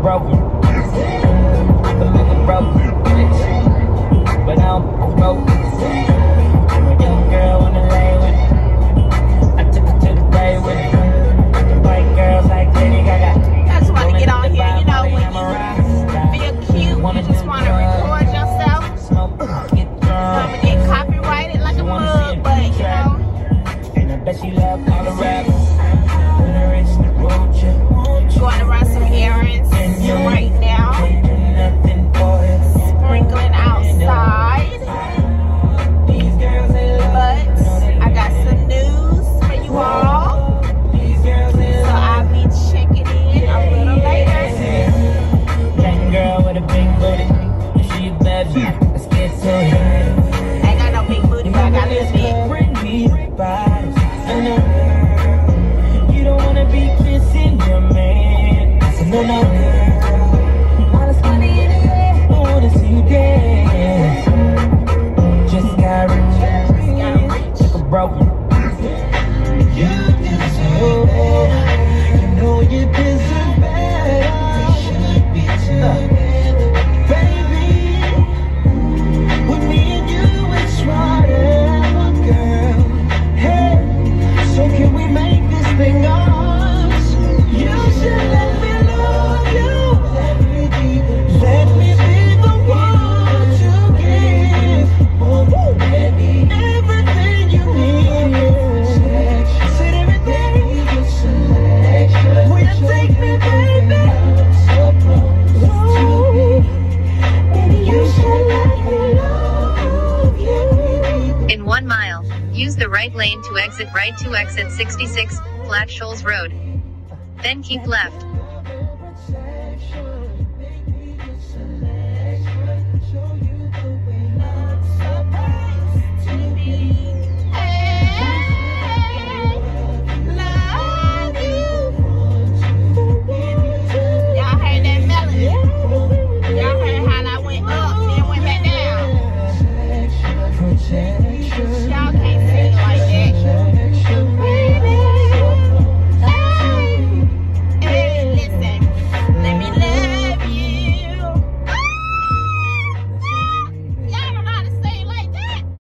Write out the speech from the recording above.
broken. I'm looking broken. But I'm broken. I'm a young girl wanna lay with it. I took her to the bay with it. The white girls like Lady Gaga. I just want to get on here, you know, when you feel cute, you just want to record yourself. Gonna get copyrighted like a mug, but you know. And I bet she love all the rap. Going to run some errands right now. Sprinkling outside. But I got some news for you all. So I'll be checking in a little later. That girl with a big booty. She a bad bitch. Let's get to it. I ain't got no big booty, but I got a little bit. Bring me bottles. I know you don't wanna be kissing your man. I said no, no. All this money in the air, I wanna see you dance. Just got rich. Took a broken. You deserve it. You know you deserve better. Should be together, baby. With me and you, it's whatever, girl. Hey, so can we make this thing ours? You should let me love you. Let me be the one to give. Oh, baby, everything you need. Said everything. Will you take me, baby? Ooh, baby, you should let me love you. In 1 mile, use the right lane to exit right to exit 66, Flat Shoals Road. Then keep left. Show you